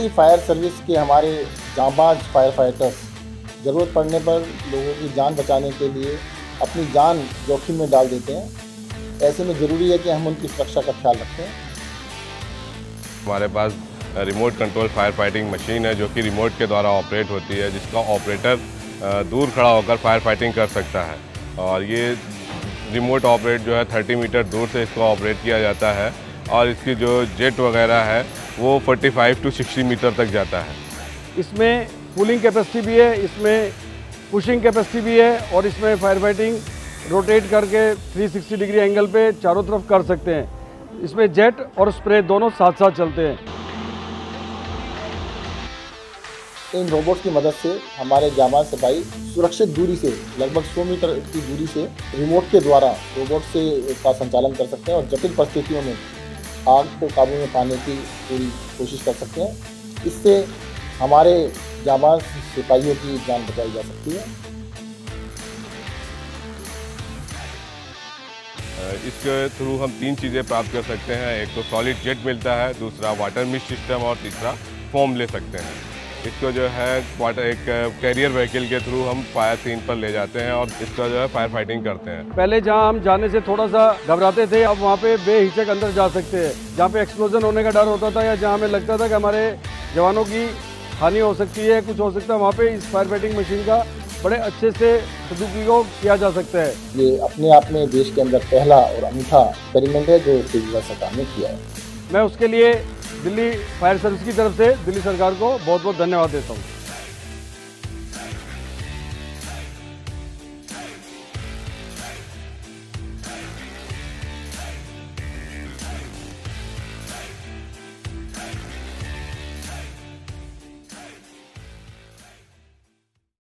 Fire service के हमारे जांबाज फायर फाइटर्स ज़रूरत पड़ने पर लोगों की जान बचाने के लिए अपनी जान जोखिम में डाल देते हैं। ऐसे में ज़रूरी है कि हम उनकी सुरक्षा का ख्याल रखें। हमारे पास remote control fire fighting machine है जो कि रिमोट के द्वारा ऑपरेट होती है, जिसका ऑपरेटर दूर खड़ा होकर फायर फाइटिंग कर सकता है। और ये रिमोट ऑपरेट जो है 30 मीटर दूर से इसको ऑपरेट किया जाता है और इसकी जो जेट वगैरह है वो 45 to 60 मीटर तक जाता है। इसमें कूलिंग कैपेसिटी भी है, इसमें पुशिंग कैपेसिटी भी है और इसमें फायर फाइटिंग रोटेट करके 360 डिग्री एंगल पे चारों तरफ कर सकते हैं। इसमें जेट और स्प्रे दोनों साथ साथ चलते हैं। इन रोबोट्स की मदद से हमारे जांबाज सिपाही सुरक्षित दूरी से लगभग 100 मीटर की दूरी से रिमोट के द्वारा रोबोट से का संचालन कर सकते हैं और जटिल परिस्थितियों में आग को काबू में पाने की पूरी कोशिश कर सकते हैं। इससे हमारे जांबाज सिपाहियों की जान बचाई जा सकती है। इसके थ्रू हम 3 चीज़ें प्राप्त कर सकते हैं। एक तो सॉलिड जेट मिलता है, दूसरा वाटर मिस्ट सिस्टम और तीसरा फोम ले सकते हैं। इसको जो है एक कैरियर व्हीकल के थ्रू हम फायर सीन पर ले जाते हैं और इसका जो है फायर फाइटिंग करते हैं। पहले जहां हम जाने से थोड़ा सा घबराते थे, अब वहां पे बेहिचक अंदर जा सकते हैं। जहां पे एक्सप्लोजन होने का डर होता था या जहां हमें लगता था कि हमारे जवानों की हानि हो सकती है, कुछ हो सकता है, वहाँ पे इस फायर फाइटिंग मशीन का बड़े अच्छे से सदुपयोग किया जा सकता है। ये अपने आप में देश के अंदर पहला और अनूठा एक्सपेरिमेंट है जो केजरीवाल सरकार ने किया है। मैं उसके लिए दिल्ली फायर सर्विस की तरफ से दिल्ली सरकार को बहुत बहुत धन्यवाद देता हूँ।